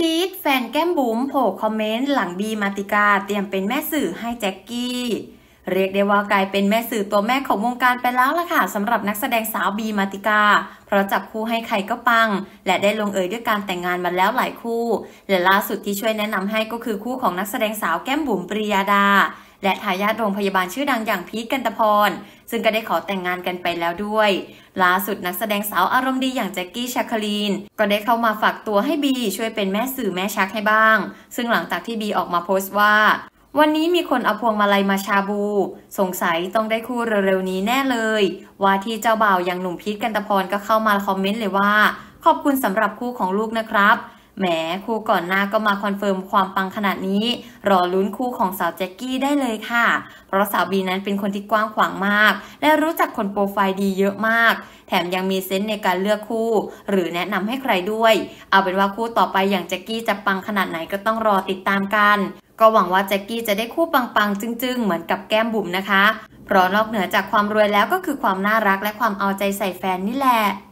พีทแฟนแก้มบุ๋มโผล่คอมเมนต์หลังบีมาติกาเตรียมเป็นแม่สื่อให้แจ็คกี้เรียกได้ว่ากลายเป็นแม่สื่อตัวแม่ของวงการไปแล้วล่ะค่ะสำหรับนักแสดงสาวบีมาติกาเพราะจับคู่ให้ใครก็ปังและได้ลงเอยด้วยการแต่งงานมาแล้วหลายคู่และล่าสุดที่ช่วยแนะนำให้ก็คือคู่ของนักแสดงสาวแก้มบุ๋มปริยาดาและทายาทโรงพยาบาลชื่อดังอย่างพีทกันตพรซึ่งก็ได้ขอแต่งงานกันไปแล้วด้วยล่าสุดนักแสดงสาวอารมณ์ดีอย่างแจ็คกี้ชาคลีนก็ได้เข้ามาฝากตัวให้บีช่วยเป็นแม่สื่อแม่ชักให้บ้างซึ่งหลังจากที่บีออกมาโพสต์ว่าวันนี้มีคนเอาพวงมาลัยมาชาบูสงสัยต้องได้คู่เร็วๆนี้แน่เลยว่าที่เจ้าบ่าวอย่างหนุ่มพีทกันตพรก็เข้ามาคอมเมนต์เลยว่าขอบคุณสำหรับคู่ของลูกนะครับแหมคู่ก่อนหน้าก็มาคอนเฟิร์มความปังขนาดนี้รอลุ้นคู่ของสาวแจ็คกี้ได้เลยค่ะเพราะสาวบีนั้นเป็นคนที่กว้างขวางมากและรู้จักคนโปรไฟล์ดีเยอะมากแถมยังมีเซนส์ในการเลือกคู่หรือแนะนำให้ใครด้วยเอาเป็นว่าคู่ต่อไปอย่างแจ็คกี้จะปังขนาดไหนก็ต้องรอติดตามกันก็หวังว่าแจ็คกี้จะได้คู่ปังๆจึ้งๆเหมือนกับแก้มบุ๋มนะคะเพราะนอกเหนือจากความรวยแล้วก็คือความน่ารักและความเอาใจใส่แฟนนี่แหละ